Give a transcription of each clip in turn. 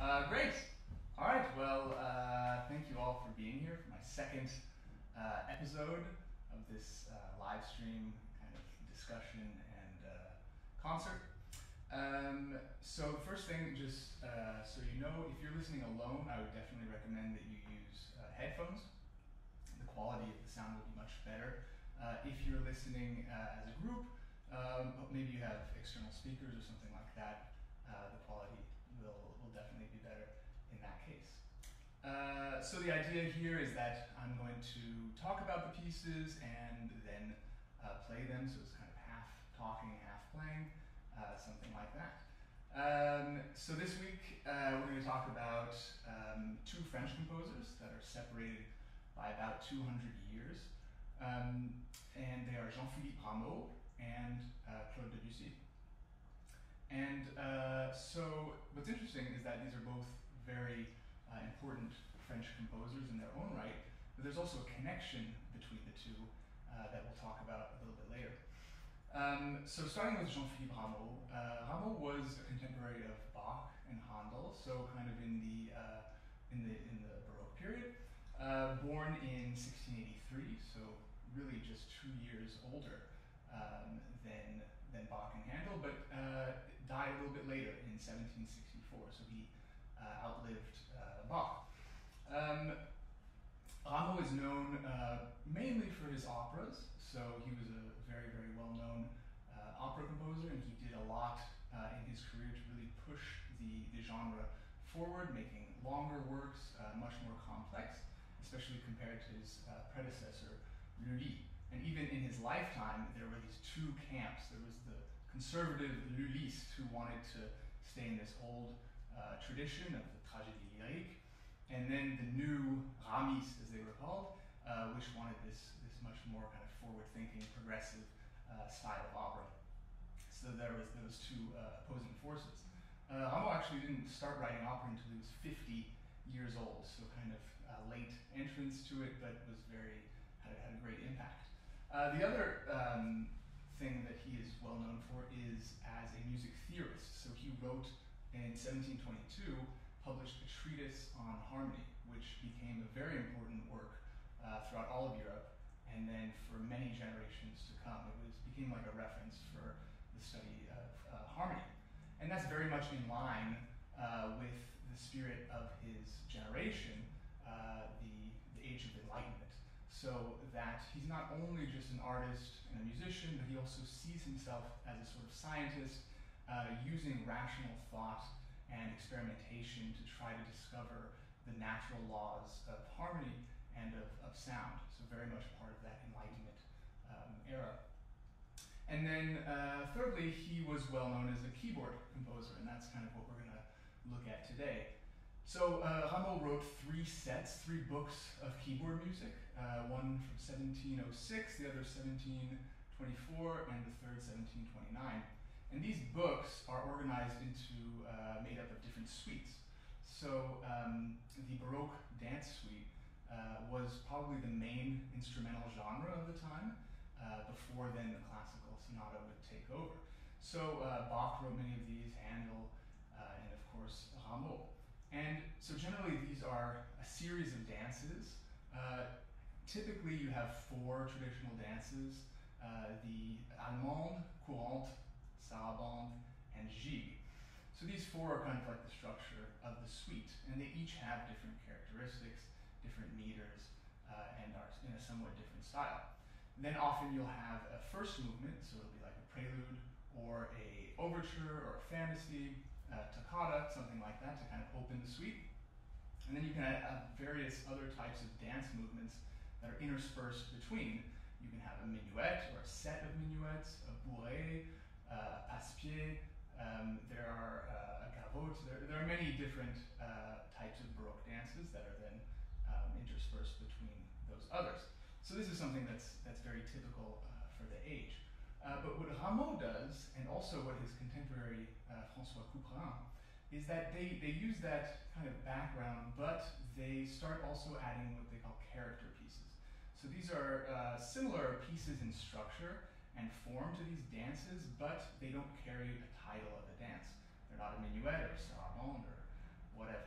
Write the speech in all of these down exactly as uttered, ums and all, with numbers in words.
Uh, great. All right. Well, uh, thank you all for being here for my second uh, episode of this uh, live stream kind of discussion and uh, concert. Um, so the first thing, just uh, so you know, if you're listening alone, I would definitely recommend that you use uh, headphones. The quality of the sound will be much better. Uh, if you're listening uh, as a group, um, maybe you have external speakers or something like that, uh, the quality will, will definitely be better in that case. Uh, so the idea here is that I'm going to talk about the pieces and then uh, play them, so it's kind of half talking, half playing, uh, something like that. Um, so this week uh, we're going to talk about um, two French composers that are separated by about two hundred years, um, and they are Jean-Philippe Rameau and uh, Claude Debussy. And uh, so what's interesting is that these are both very uh, important French composers in their own right, but there's also a connection between the two uh, that we'll talk about a little bit later. Um, so starting with Jean-Philippe Rameau, uh, Rameau was a contemporary of Bach and Handel, so kind of in the uh, in the in the Baroque period. Uh, born in sixteen eighty-three, so really just two years older um, than than Bach and Handel, but uh, died a little bit later in seventeen sixty-four, so he uh, outlived uh, Bach. Um, Rameau is known uh, mainly for his operas, so he was a very, very well-known uh, opera composer, and he did a lot uh, in his career to really push the, the genre forward, making longer works, uh, much more complex, especially compared to his uh, predecessor, Lully. And even in his lifetime, there were these two camps. There was the conservative Lullyistes who wanted to stay in this old uh, tradition of the tragédie lyrique, and then the new Ramistes, as they were called, uh, which wanted this, this much more kind of forward-thinking, progressive uh, style of opera. So there was those two uh, opposing forces. Uh, Rameau actually didn't start writing opera until he was fifty years old, so kind of uh, late entrance to it, but was very had, had a great impact. Uh, the other um, thing that he is well known for is as a music theorist. So he wrote in seventeen twenty-two, published a treatise on harmony, which became a very important work uh, throughout all of Europe, and then for many generations to come. It was became like a reference for the study of uh, harmony. And that's very much in line uh, with the spirit of his generation, uh, the, the Age of Enlightenment. So that he's not only just an artist and a musician, but he also sees himself as a sort of scientist, uh, using rational thought and experimentation to try to discover the natural laws of harmony and of, of sound. So very much part of that Enlightenment um, era. And then uh, thirdly, he was well known as a keyboard composer, and that's kind of what we're gonna look at today. So uh, Rameau wrote three sets, three books of keyboard music, uh, one from seventeen oh six, the other seventeen twenty-four, and the third seventeen twenty-nine. And these books are organized into, uh, made up of different suites. So um, the Baroque dance suite uh, was probably the main instrumental genre of the time, uh, before then the classical sonata would take over. So uh, Bach wrote many of these, Handel, uh, and of course Rameau. And so generally these are a series of dances. Uh, typically you have four traditional dances, uh, the Allemande, Courante, Sarabande, and Gigue. So these four are kind of like the structure of the suite, and they each have different characteristics, different meters, uh, and are in a somewhat different style. Then often you'll have a first movement, so it'll be like a prelude, or a overture, or a fantasy, uh, toccata, something like that, to kind of open the suite. And then you can have various other types of dance movements that are interspersed between. You can have a minuet, or a set of minuets, a bourrée, uh, passe-pied, um, there are uh, a gavotte, there, there are many different uh, types of Baroque dances that are then um, interspersed between those others. So this is something that's, that's very typical uh, for the age. Uh, but what Rameau does, and also what his contemporary uh, François Couperin, is that they, they use that kind of background, but they start also adding what they call character pieces. So these are uh, similar pieces in structure and form to these dances, but they don't carry a title of a dance. They're not a minuet or a sarabande or whatever.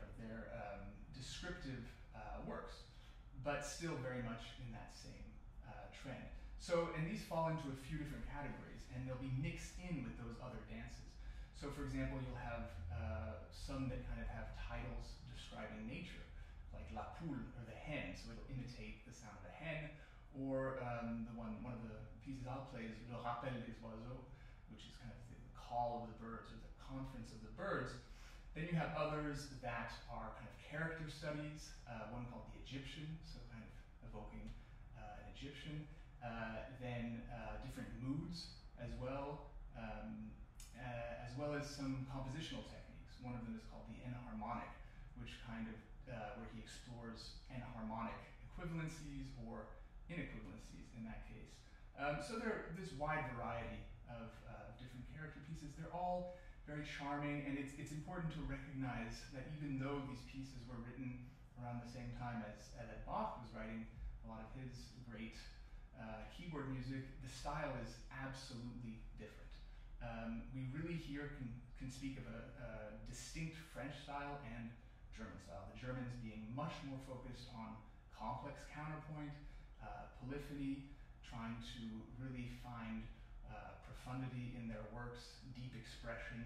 narrative uh, works, but still very much in that same uh, trend. So, and these fall into a few different categories, and they'll be mixed in with those other dances. So, for example, you'll have uh, some that kind of have titles describing nature, like la poule, or the hen, so it'll imitate the sound of a hen, or um, the one, one of the pieces I'll play is le rappel des oiseaux, which is kind of the call of the birds, or the conference of the birds. Then you have others that are kind of character studies, uh, one called the Egyptian, so kind of evoking uh, an Egyptian. Uh, then uh, different moods as well, um, uh, as well as some compositional techniques. One of them is called the enharmonic, which kind of, uh, where he explores enharmonic equivalencies or inequivalencies in that case. Um, so there, this wide variety of uh, different character pieces. They're all very charming, and it's, it's important to recognize that even though these pieces were written around the same time as, as Bach was writing a lot of his great Uh, keyboard music, the style is absolutely different. Um, we really here can, can speak of a, a distinct French style and German style. The Germans being much more focused on complex counterpoint, uh, polyphony, trying to really find uh, profundity in their works, deep expression.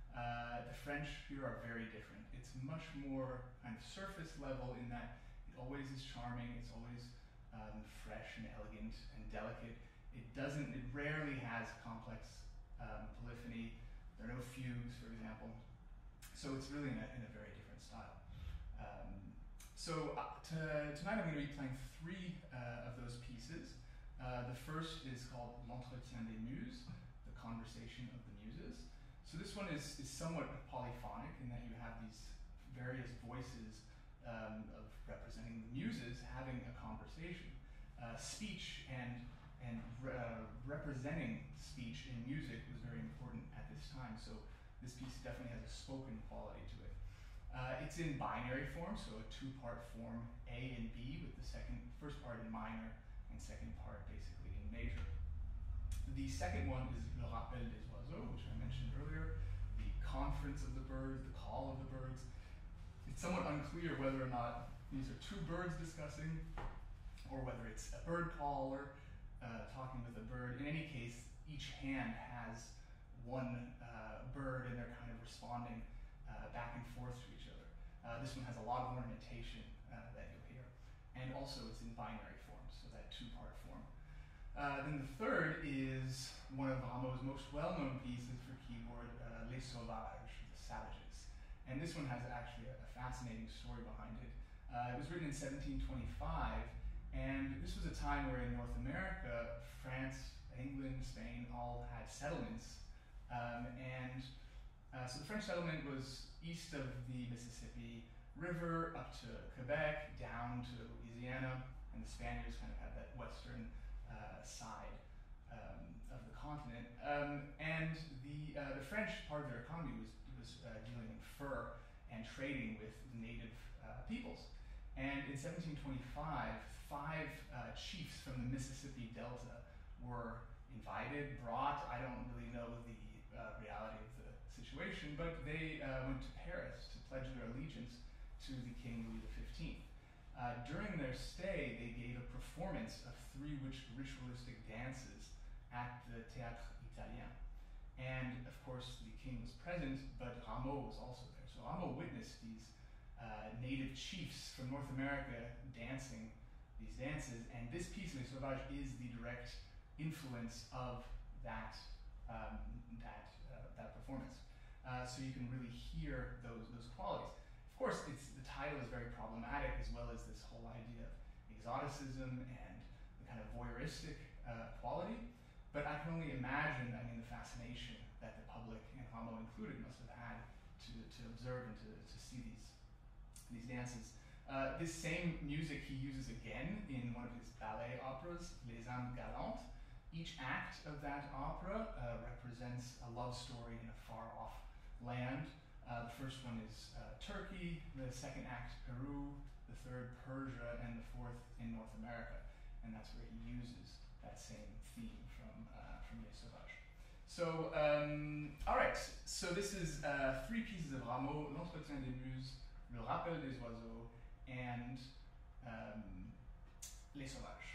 Uh, the French here are very different. It's much more kind of surface level in that it always is charming, it's always Um, fresh and elegant and delicate. It doesn't, it rarely has complex um, polyphony. There are no fugues, for example. So it's really in a, in a very different style. Um, so uh, to, tonight I'm going to be playing three uh, of those pieces. Uh, the first is called L'Entretien des Muses, the conversation of the muses. So this one is, is somewhat polyphonic in that you have these various voices um, of representing the muses having a conversation. Uh, speech and, and re uh, representing speech in music was very important at this time, so this piece definitely has a spoken quality to it. Uh, it's in binary form, so a two-part form, A and B, with the second, first part in minor and second part basically in major. The second one is Le Rappel des Oiseaux, which I mentioned earlier, the conference of the birds, the call of the birds. It's somewhat unclear whether or not these are two birds discussing, or whether it's a bird caller uh, talking with a bird. In any case, each hand has one uh, bird, and they're kind of responding uh, back and forth to each other. Uh, this one has a lot of ornamentation uh, that you'll hear. And also it's in binary form, so that two-part form. Uh, then the third is one of Rameau's most well-known pieces for keyboard, uh, Les Sauvages, the Savages. And this one has actually a, a fascinating story behind it. Uh, it was written in seventeen twenty-five, and this was a time where in North America, France, England, Spain all had settlements. Um, and uh, so the French settlement was east of the Mississippi River, up to Quebec, down to Louisiana, and the Spaniards kind of had that western uh, side um, of the continent. Um, and the, uh, the French, part of their economy was, was uh, dealing in fur and trading with native uh, peoples. And in seventeen twenty-five, five uh, chiefs from the Mississippi Delta were invited, brought. I don't really know the uh, reality of the situation, but they uh, went to Paris to pledge their allegiance to the King Louis the fifteenth. Uh, during their stay, they gave a performance of three rich ritualistic dances at the Théâtre Italien. And of course, the king was present, but Rameau was also there. So Rameau witnessed these Uh, native chiefs from North America dancing these dances, and this piece, Les Sauvages, is the direct influence of that um, that uh, that performance. Uh, so you can really hear those those qualities. Of course, it's the title is very problematic, as well as this whole idea of exoticism and the kind of voyeuristic uh, quality. But I can only imagine, I mean, the fascination that the public, and Rameau included, must have had to to observe and to to see these. these dances. Uh, this same music he uses again in one of his ballet operas, Les Âmes Galantes. Each act of that opera uh, represents a love story in a far-off land. Uh, the first one is uh, Turkey, the second act Peru, the third Persia, and the fourth in North America. And that's where he uses that same theme from, uh, from Les Sauvages. So, um, all right, so this is uh, three pieces of Rameau, L'Entretien des Muses, Le Rappel des Oiseaux, and um, Les Sauvages.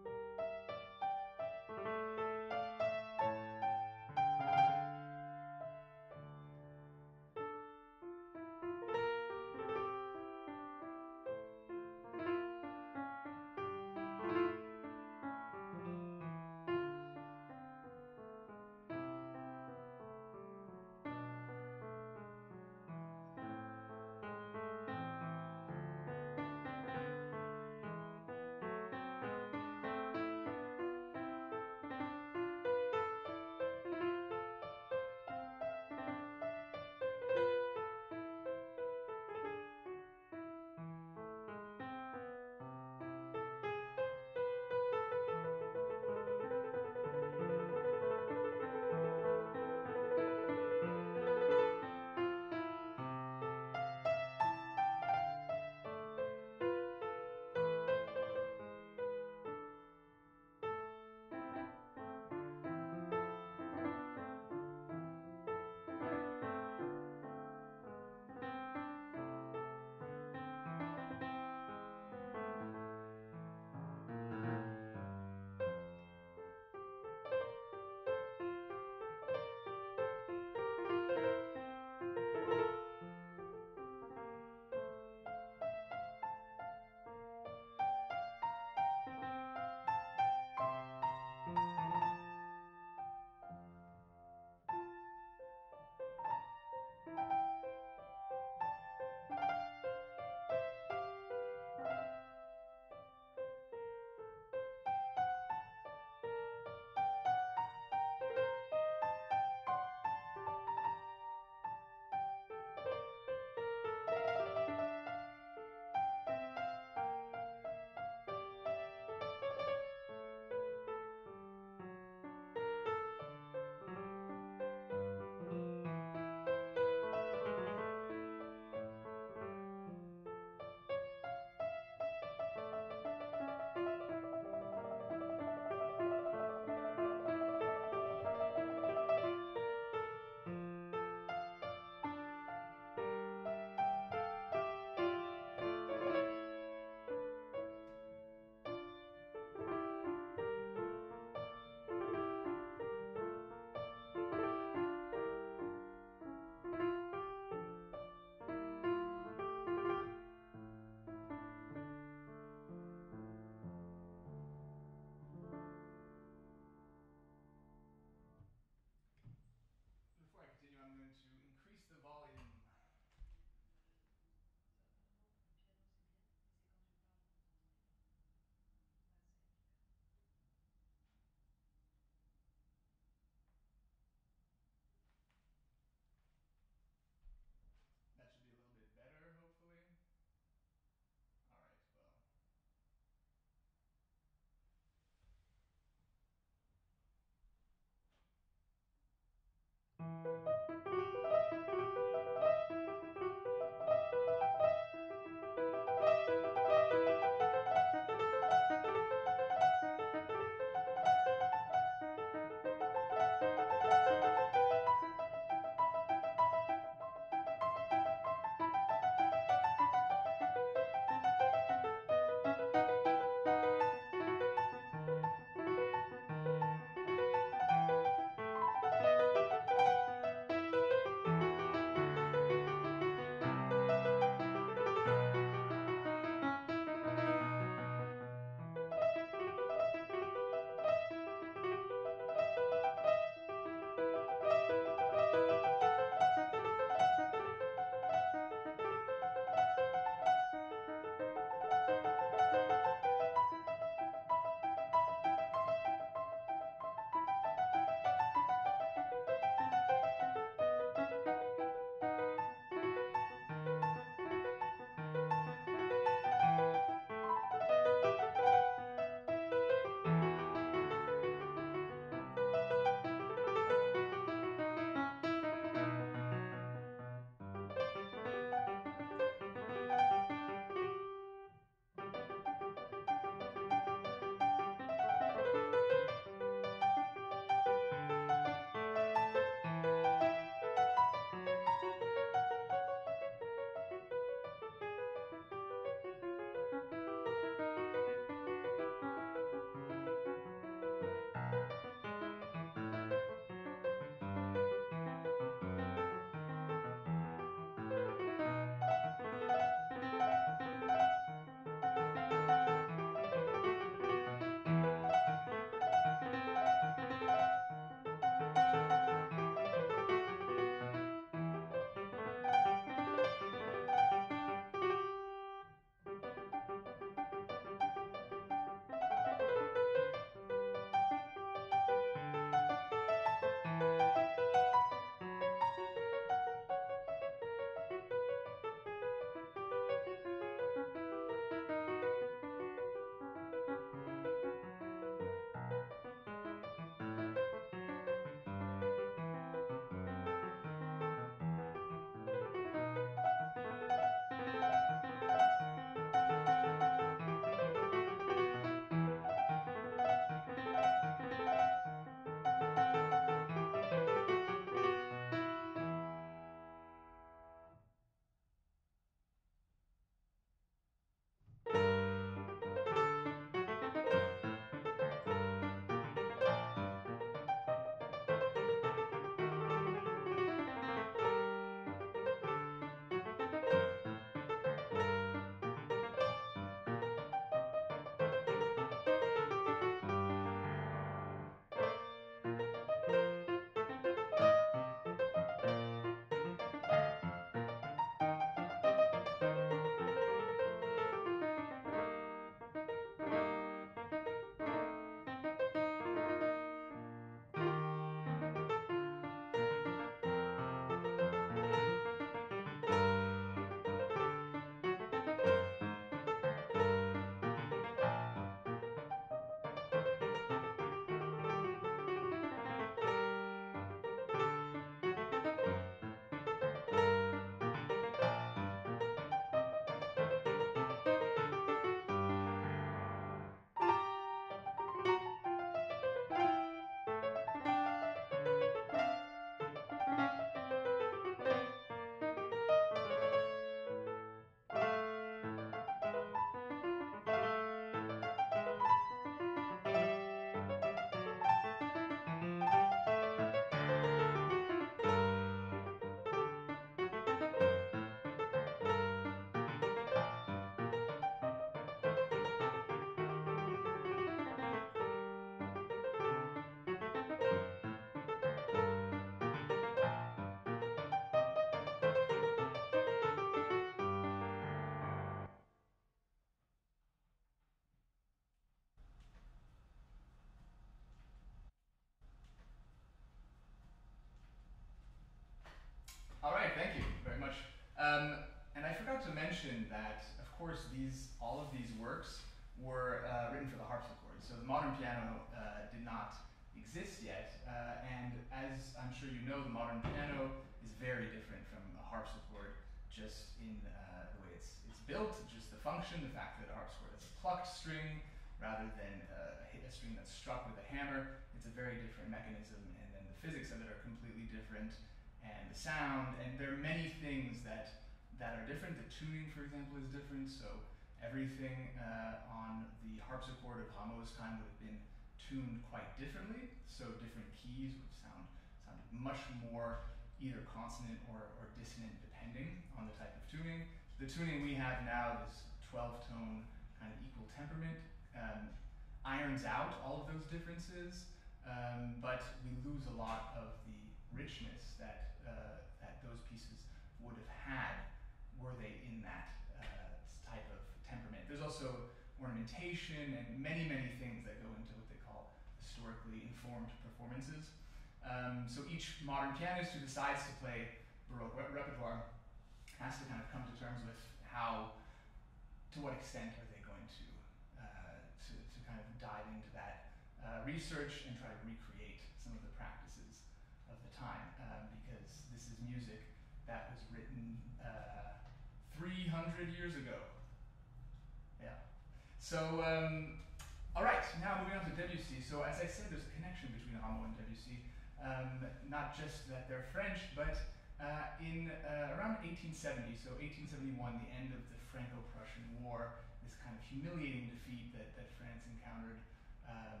mention that, of course, these all of these works were uh, written for the harpsichord. So the modern piano uh, did not exist yet, uh, and as I'm sure you know, the modern piano is very different from a harpsichord, just in uh, the way it's it's built, just the function, the fact that a harpsichord is a plucked string rather than uh, a, a string that's struck with a hammer. It's a very different mechanism, and then the physics of it are completely different, and the sound, and there are many things that that are different. The tuning, for example, is different. So everything uh, on the harpsichord of Rameau's time would have been tuned quite differently. So different keys would sound sounded much more either consonant or, or dissonant, depending on the type of tuning. The tuning we have now, this twelve tone kind of equal temperament, um, irons out all of those differences, um, but we lose a lot of the richness that uh, that those pieces would have had were they in that uh, type of temperament. There's also ornamentation and many, many things that go into what they call historically informed performances. Um, so each modern pianist who decides to play Baroque re- repertoire has to kind of come to terms with how, to what extent are they going to uh, to, to kind of dive into that uh, research and try to recreate some of the practices of the time, um, because this is music that was written uh, three hundred years ago. Yeah. So, um, all right, now moving on to Debussy. So as I said, there's a connection between Rameau and Debussy. Um, not just that they're French, but uh, in uh, around eighteen seventy, so eighteen seventy-one, the end of the Franco-Prussian War, this kind of humiliating defeat that, that France encountered um,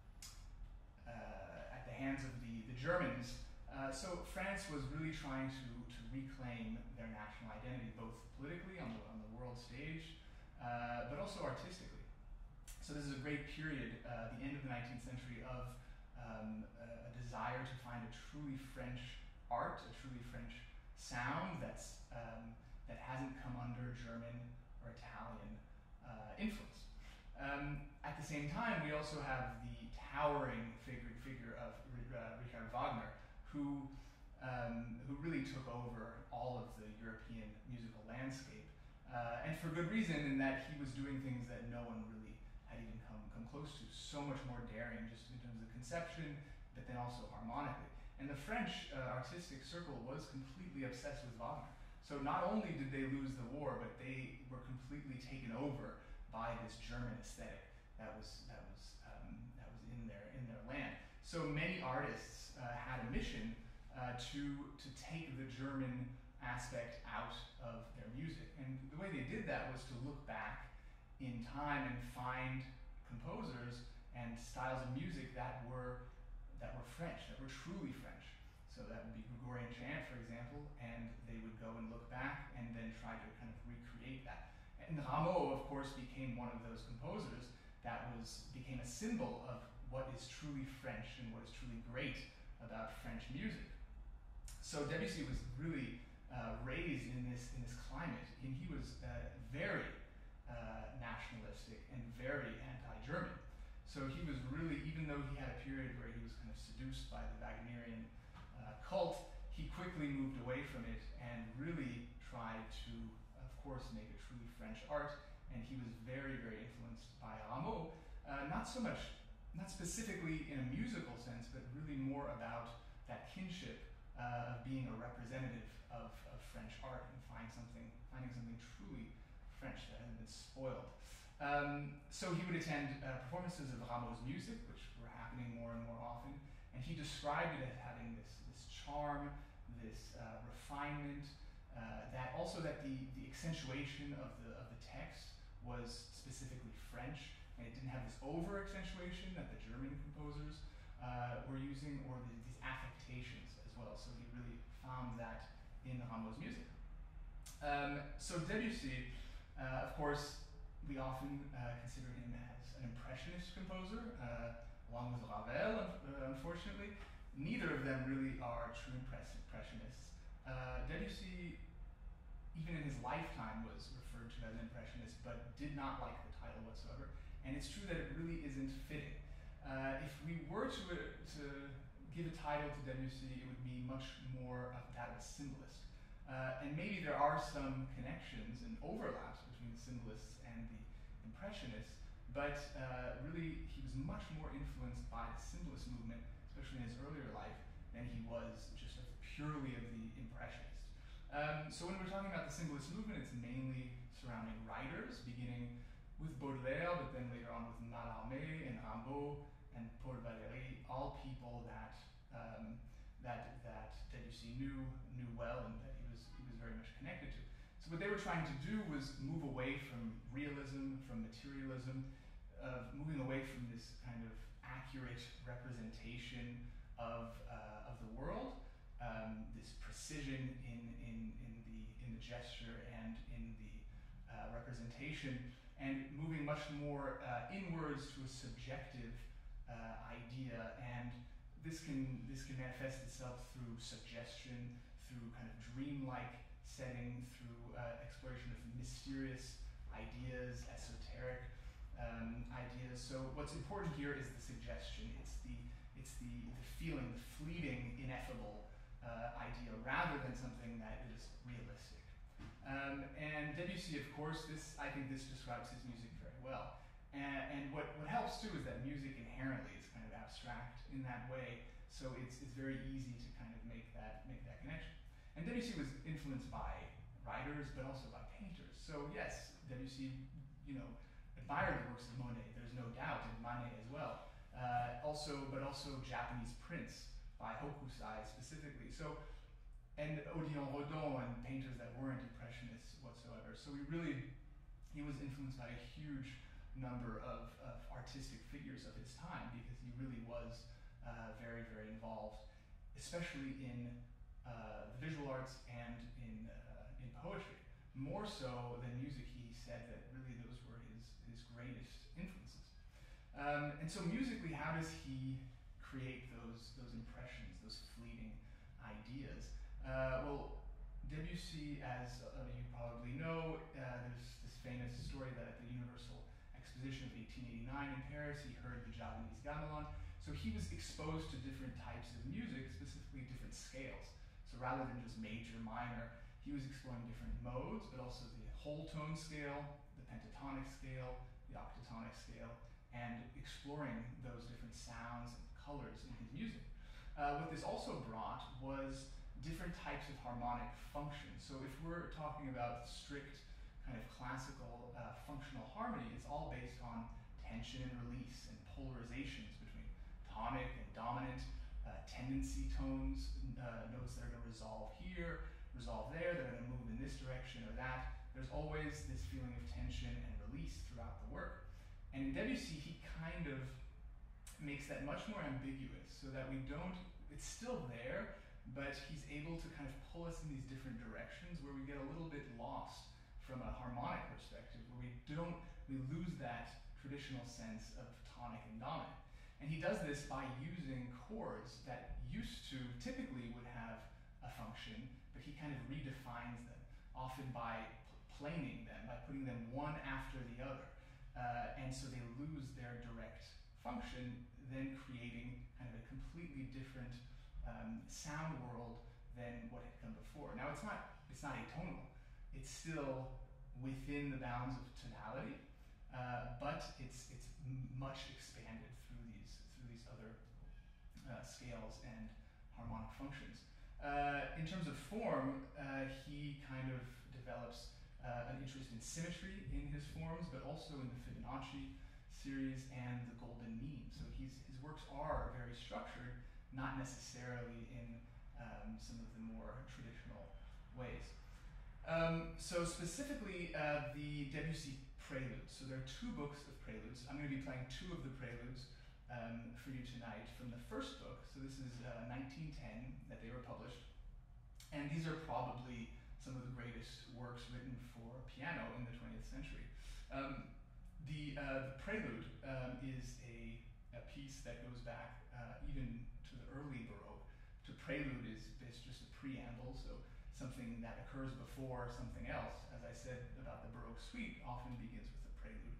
uh, at the hands of the, the Germans. Uh, so France was really trying to, to reclaim their national identity, both politically on the, on the world stage, uh, but also artistically. So this is a great period, uh, the end of the nineteenth century, of um, a, a desire to find a truly French art, a truly French sound that's um, that hasn't come under German or Italian uh, influence. Um, at the same time, we also have the towering figure, figure of uh, Richard Wagner, who um, who really took over all of the European musical landscape, uh, and for good reason, in that he was doing things that no one really had even come come close to. So much more daring, just in terms of conception, but then also harmonically. And the French uh, artistic circle was completely obsessed with Wagner. So not only did they lose the war, but they were completely taken over by this German aesthetic that was that was um, that was in their in their land. So many artists uh, had a mission uh, to to take the German aspect out of their music, and the way they did that was to look back in time and find composers and styles of music that were that were French, that were truly French. So that would be Gregorian chant, for example, and they would go and look back and then try to kind of recreate that. And Rameau, of course, became one of those composers that was became a symbol of what is truly French and what is truly great about French music. So Debussy was really uh, raised in this in this climate, and he was uh, very uh, nationalistic and very anti-German. So he was really, even though he had a period where he was kind of seduced by the Wagnerian uh, cult, he quickly moved away from it and really tried to, of course, make a truly French art. And he was very, very influenced by Rameau, uh, not so much, not specifically in a musical sense, but really more about that kinship uh, of being a representative of, of French art and find something, finding something truly French that hasn't been spoiled. Um, so he would attend uh, performances of Rameau's music, which were happening more and more often, and he described it as having this, this charm, this uh, refinement, uh, that also that the, the accentuation of the, of the text was specifically French, and it didn't have this over-accentuation that the German composers uh, were using, or the, these affectations as well. So he really found that in Rameau's music. Um, so Debussy, uh, of course, we often uh, consider him as an impressionist composer, uh, along with Ravel, uh, unfortunately. Neither of them really are true impressionists. Uh, Debussy, even in his lifetime, was referred to as an impressionist, but did not like the title whatsoever. And it's true that it really isn't fitting. Uh, if we were to, uh, to give a title to Debussy, it would be much more of that of a symbolist. Uh, and maybe there are some connections and overlaps between the symbolists and the impressionists, but uh, really he was much more influenced by the symbolist movement, especially in his earlier life, than he was just of purely of the impressionists. Um, so when we're talking about the symbolist movement, it's mainly surrounding writers, beginning with Baudelaire, but then later on with Mallarmé and Rameau and Paul Valéry, all people that um, that that Debussy knew knew well and that he was he was very much connected to. So what they were trying to do was move away from realism, from materialism, of moving away from this kind of accurate representation of uh, of the world, um, this precision in in in the in the gesture and in the uh, representation, and moving much more uh, inwards to a subjective uh, idea. And this can this can manifest itself through suggestion, through kind of dreamlike setting, through uh, exploration of mysterious ideas, esoteric um, ideas. So what's important here is the suggestion. It's the it's the, the feeling, the fleeting, ineffable uh, idea, rather than something that is realistic. Um, and Debussy, of course, this I think this describes his music very well. And, and what, what helps too is that music inherently is kind of abstract in that way. So it's it's very easy to kind of make that make that connection. And Debussy was influenced by writers, but also by painters. So yes, Debussy, you know, admired the works of Monet. There's no doubt, and Manet as well. Uh, also, but also Japanese prints by Hokusai specifically. So, and Odilon Rodin and painters that weren't impressionists whatsoever. So he really, he was influenced by a huge number of, of artistic figures of his time, because he really was uh, very, very involved, especially in uh, the visual arts and in uh, in poetry. More so than music, he said that really those were his, his greatest influences. Um, and so musically, how does he create those, those impressions, those fleeting ideas? Uh, well, Debussy, as uh, you probably know, uh, there's this famous story that at the Universal Exposition of eighteen eighty-nine in Paris, he heard the Javanese gamelan. So he was exposed to different types of music, specifically different scales. So rather than just major, minor, he was exploring different modes, but also the whole tone scale, the pentatonic scale, the octatonic scale, and exploring those different sounds and colors in his music. Uh, what this also brought was different types of harmonic functions. So if we're talking about strict kind of classical uh, functional harmony, it's all based on tension and release and polarizations between tonic and dominant, uh, tendency tones, uh, notes that are going to resolve here, resolve there, that are going to move in this direction or that. There's always this feeling of tension and release throughout the work. And in Debussy, he kind of makes that much more ambiguous, so that we don't, it's still there, but he's able to kind of pull us in these different directions where we get a little bit lost from a harmonic perspective, where we don't, we lose that traditional sense of tonic and dominant. And he does this by using chords that used to typically would have a function, but he kind of redefines them, often by planing them, by putting them one after the other. Uh, and so they lose their direct function, then creating kind of a completely different um, sound world than what had come before. Now it's not it's not atonal. It's still within the bounds of tonality, uh, but it's it's much expanded through these through these other uh, scales and harmonic functions. Uh, in terms of form, uh, he kind of develops uh, an interest in symmetry in his forms, but also in the Fibonacci series and the golden mean. So he's, his works are very structured, not necessarily in um, some of the more traditional ways. Um, so specifically, uh, the Debussy preludes. So there are two books of preludes. I'm going to be playing two of the preludes um, for you tonight from the first book. So this is uh, nineteen ten that they were published. And these are probably some of the greatest works written for piano in the twentieth century. Um, the, uh, the prelude um, is a, a piece that goes back uh, even to the early Baroque. To prelude is, is just a preamble, so something that occurs before something else. As I said about the Baroque suite, often begins with a prelude.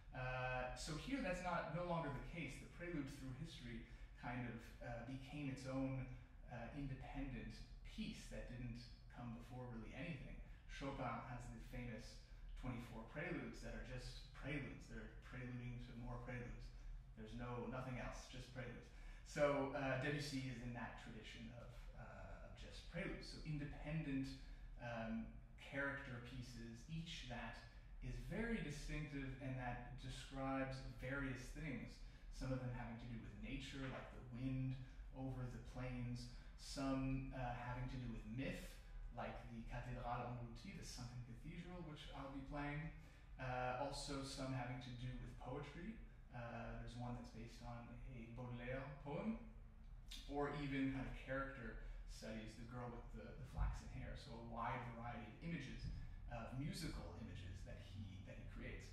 Uh, so here that's not no longer the case. The prelude through history kind of uh, became its own uh, independent piece that didn't come before really anything. Chopin has the famous twenty-four preludes that are just preludes. They're preluding to more preludes. There's no nothing else, just preludes. So uh, Debussy is in that tradition of, uh, of just preludes. So independent um, character pieces, each that is very distinctive and that describes various things. Some of them having to do with nature, like the wind over the plains. Some uh, having to do with myth, like the Cathédrale Engloutie, the sunken cathedral, which I'll be playing. Uh, also some having to do with poetry. Uh, there's one that's based on a Baudelaire poem, or even kind of character studies, the girl with the, the flaxen hair. So a wide variety of images, uh, musical images that he that he creates.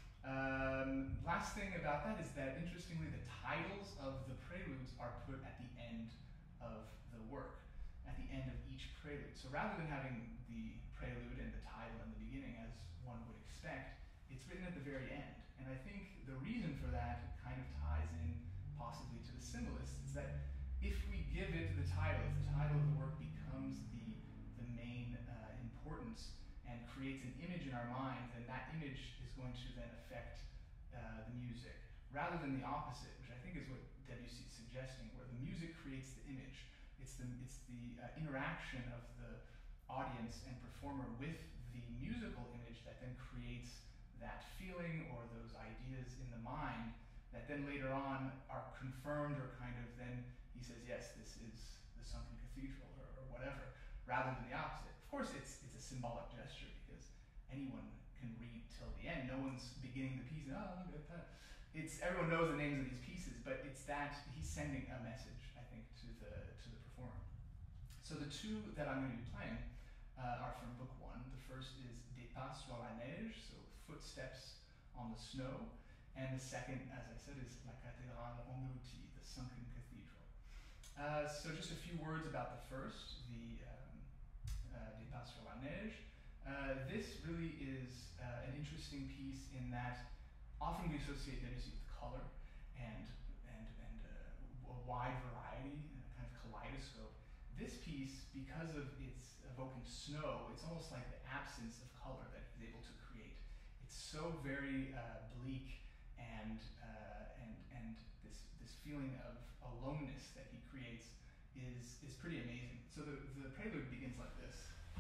Um, last thing about that is that, interestingly, the titles of the preludes are put at the end of the work, at the end of each prelude. So rather than having the prelude and the title in the beginning, as one would expect, it's written at the very end. And I think the reason for that kind of ties in possibly to the symbolists, is that if we give it the title, if the title of the work becomes the, the main uh, importance and creates an image in our mind, then that image is going to then affect uh, the music, rather than the opposite, which I think is what Debussy is suggesting, where the music creates the image. It's the, it's the uh, interaction of the audience and performer with the musical image that then creates that feeling or those ideas in the mind that then later on are confirmed, or kind of then he says, yes, this is the sunken cathedral, or, or whatever, rather than the opposite. Of course, it's it's a symbolic gesture, because anyone can read till the end. No one's beginning the piece, oh, look at that. It's, everyone knows the names of these pieces, but it's that he's sending a message, I think, to the to the performer. So the two that I'm going to be playing uh, are from book one. The first is Des pas sur la neige, so footsteps on the snow. And the second, as I said, is La Cathédrale Engloutie, the sunken cathedral. Uh, so just a few words about the first, the um, uh, Des pas sur la neige. Uh, this really is uh, an interesting piece in that often we associate Debussy with color and, and, and uh, a wide variety, a kind of kaleidoscope. This piece, because of its evoking snow, it's almost like the absence of color that he's able to create. It's so very uh, bleak, and uh, and and this this feeling of aloneness that he creates is is pretty amazing. So the the prelude begins like this.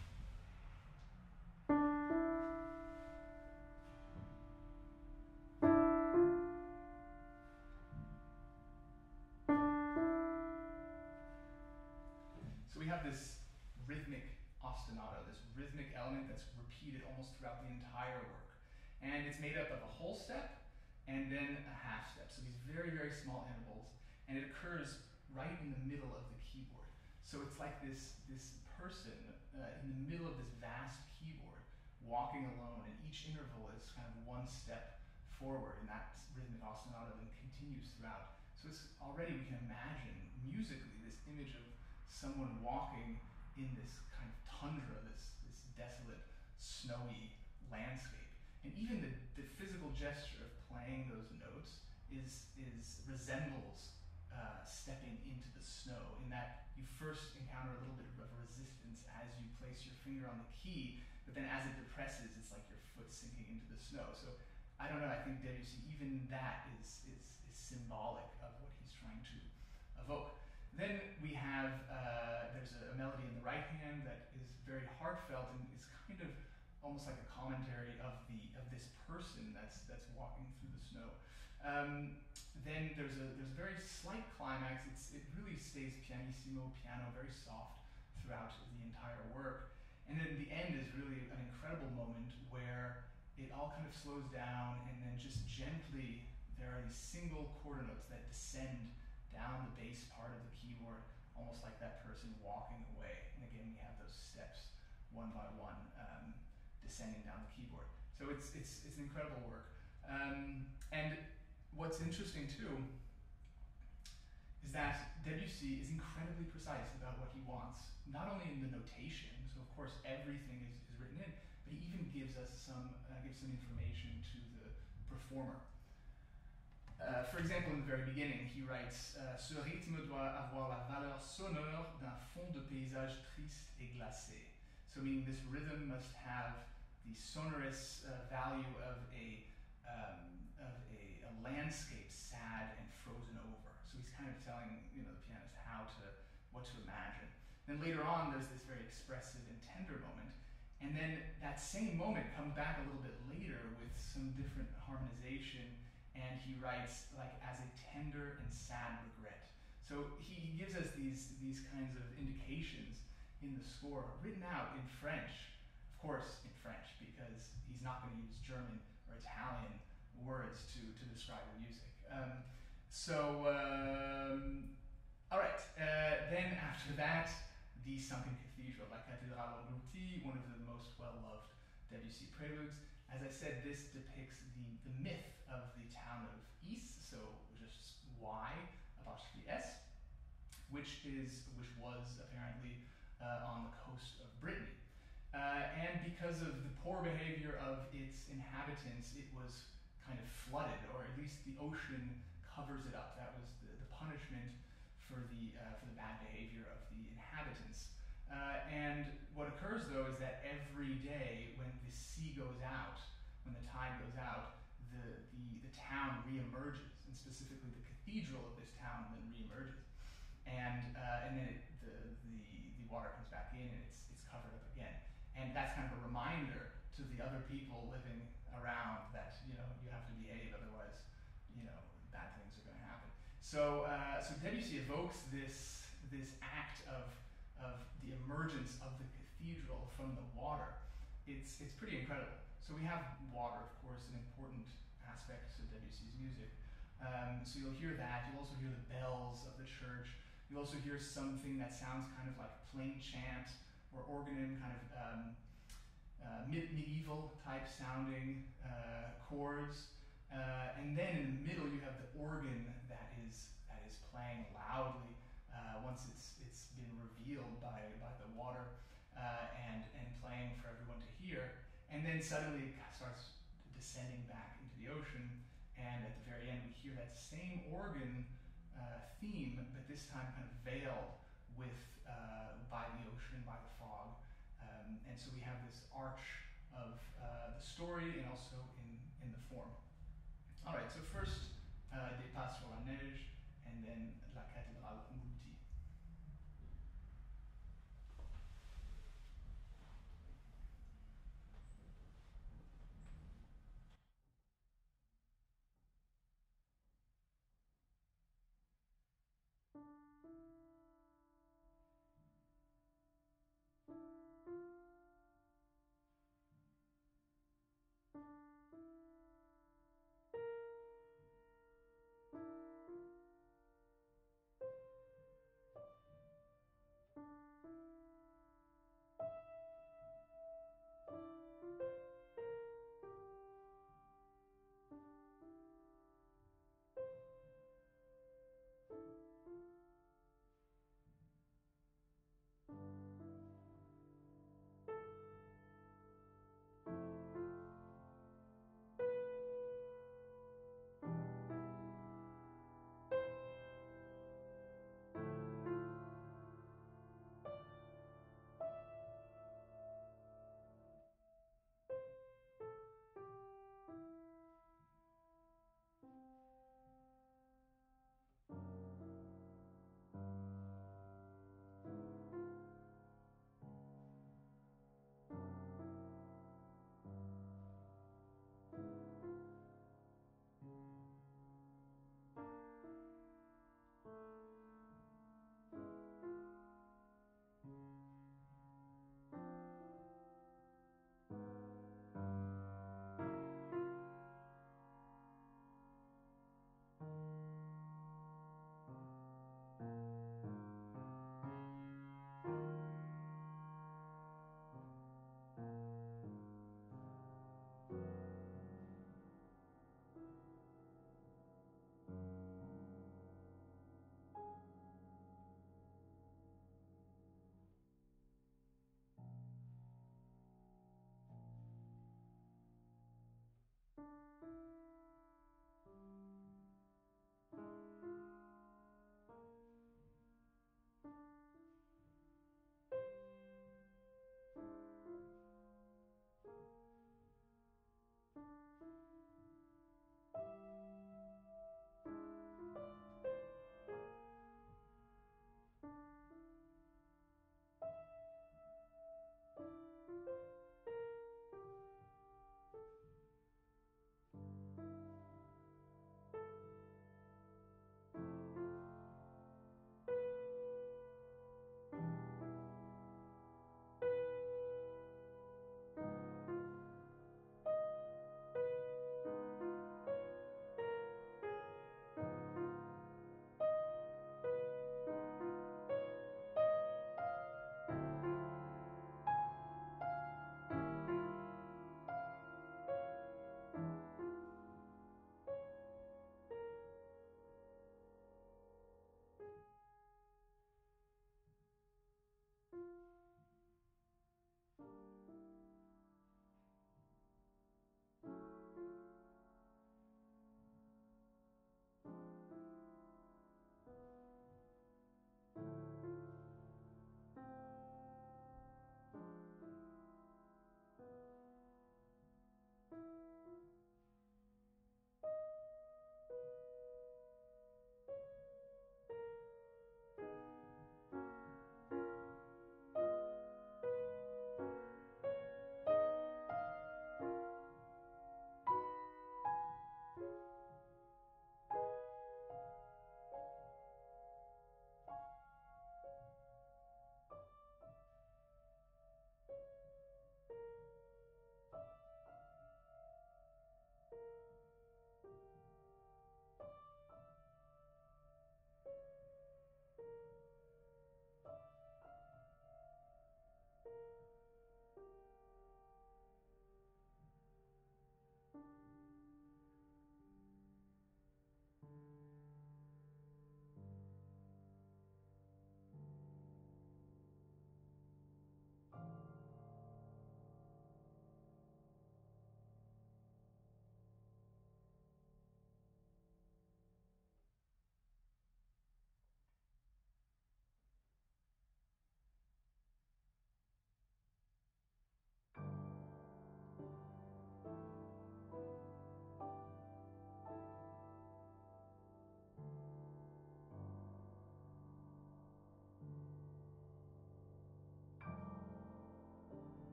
So we have this rhythmic ostinato, this rhythmic element that's repeated almost throughout the entire work. And it's made up of a whole step and then a half step. So these very, very small intervals. And it occurs right in the middle of the keyboard. So it's like this, this person uh, in the middle of this vast keyboard walking alone, and each interval is kind of one step forward, and that rhythmic ostinato then continues throughout. So it's already, we can imagine musically this image of someone walking in this kind of tundra, this, this desolate, snowy landscape. And even the, the physical gesture of playing those notes is, is resembles uh, stepping into the snow, in that you first encounter a little bit of resistance as you place your finger on the key, but then as it depresses, it's like your foot sinking into the snow. So I don't know, I think Debussy, even that is, is, is symbolic of what he's trying to evoke. Then we have, uh, there's a, a melody in the right hand that is very heartfelt and is kind of almost like a commentary of the of this person that's that's walking through the snow. Um, then there's a there's a very slight climax. It's it really stays pianissimo, piano, very soft throughout the entire work. And then the end is really an incredible moment where it all kind of slows down, and then just gently there are these single quarter notes that descend down the bass part of the keyboard, almost like that person walking away. And again, we have those steps one by one um, descending down the keyboard. So it's it's it's an incredible work. Um, and what's interesting too is that Debussy is incredibly precise about what he wants, not only in the notation. So of course everything is, is written in, but he even gives us some uh, gives some information to the performer. Uh, for example, in the very beginning, he writes, uh, "Ce rythme doit avoir la valeur sonore d'un fond de paysage triste et glacé." So meaning this rhythm must have the sonorous uh, value of a um, of a, a landscape sad and frozen over. So he's kind of telling, you know, the pianist how to what to imagine. Then later on, there's this very expressive and tender moment, and then that same moment comes back a little bit later with some different harmonization, and he writes like as a tender and sad regret. So he, he gives us these these kinds of indications in the score, written out in French, of course in French, because he's not going to use German or Italian words to, to describe the music. Um, so, um, all right, uh, then after that, the Sunken Cathedral, La Cathédrale engloutie, one of the most well-loved Debussy preludes. As I said, this depicts the, the myth of the town of Is, so just Y apostrophe S, which is which was apparently uh, on the coast of Brittany. Uh, and because of the poor behavior of its inhabitants, it was kind of flooded, or at least the ocean covers it up. That was the, the punishment for the, uh, for the bad behavior of the inhabitants. Uh, and what occurs, though, is that every day when the sea goes out, when the tide goes out, the, the, the town reemerges, and specifically the cathedral of this town then reemerges. And, uh, and then it, the, the, the water comes back in and it's, it's covered up again. And that's kind of a reminder to the other people living around that, you know, you have to behave, otherwise, you know, bad things are going to happen. So, uh, so Debussy evokes this, this act of, of the emergence of the cathedral from the water. It's, it's pretty incredible. So we have water, of course, an important aspect to Debussy's music. Um, so you'll hear that. You'll also hear the bells of the church. You'll also hear something that sounds kind of like plain chant or organ, kind of um, uh, mid medieval type sounding uh, chords. Uh, and then in the middle you have the organ that is that is playing loudly uh, once it's it's been revealed by by the water uh, and and playing for everyone to hear. And then suddenly it starts descending back into the ocean. And at the very end we hear that same organ uh, theme, but this time kind of veiled with uh, by the ocean, by the fog. Um, and so we have this arch of uh, the story and also in, in the form. All right, so first, uh, Des Pas sur la Neige, and then La Cathédrale engloutie.